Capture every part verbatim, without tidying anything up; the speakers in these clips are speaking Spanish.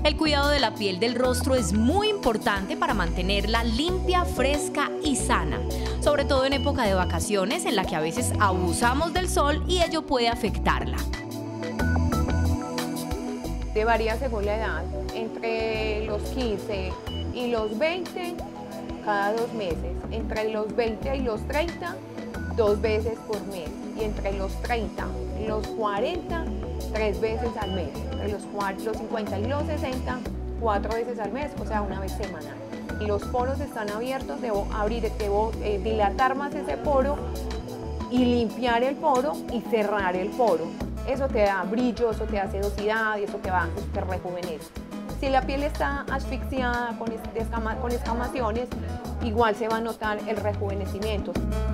El cuidado de la piel del rostro es muy importante para mantenerla limpia, fresca y sana, sobre todo en época de vacaciones en la que a veces abusamos del sol y ello puede afectarla. De varía según la edad, entre los quince y los veinte, cada dos meses, entre los veinte y los treinta, dos veces por mes, y entre los treinta y los cuarenta, tres veces al mes, entre los, los cincuenta y los sesenta, cuatro veces al mes, o sea, una vez semanal. Y los poros están abiertos, debo abrir, debo eh, dilatar más ese poro y limpiar el poro y cerrar el poro. Eso te da brillo, eso te da sedosidad y eso te, va, te rejuvenece. Si la piel está asfixiada con, escama, con escamaciones, igual se va a notar el rejuvenecimiento.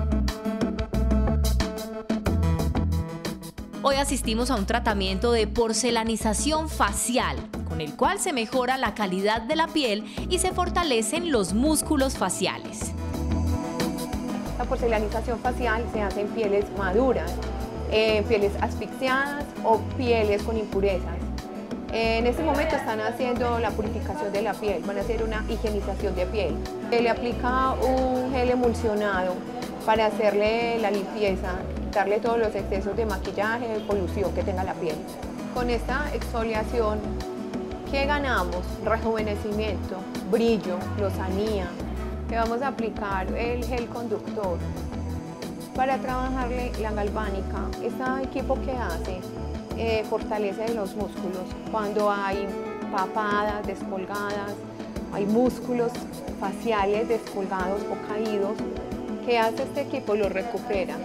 Hoy asistimos a un tratamiento de porcelanización facial, con el cual se mejora la calidad de la piel y se fortalecen los músculos faciales. La porcelanización facial se hace en pieles maduras, en pieles asfixiadas o pieles con impurezas. En este momento están haciendo la purificación de la piel, van a hacer una higienización de piel. Se le aplica un gel emulsionado para hacerle la limpieza, quitarle todos los excesos de maquillaje, de polución que tenga la piel. Con esta exfoliación, ¿qué ganamos? Rejuvenecimiento, brillo, lozanía. Le vamos a aplicar el gel conductor. Para trabajarle la galvánica, este equipo que hace eh, fortalece los músculos. Cuando hay papadas descolgadas, hay músculos faciales descolgados o caídos, ¿qué hace este equipo? Lo recupera.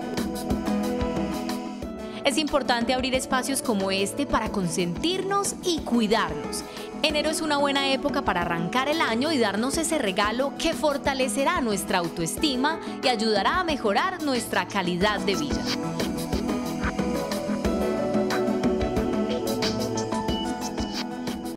Es importante abrir espacios como este para consentirnos y cuidarnos. Enero es una buena época para arrancar el año y darnos ese regalo que fortalecerá nuestra autoestima y ayudará a mejorar nuestra calidad de vida.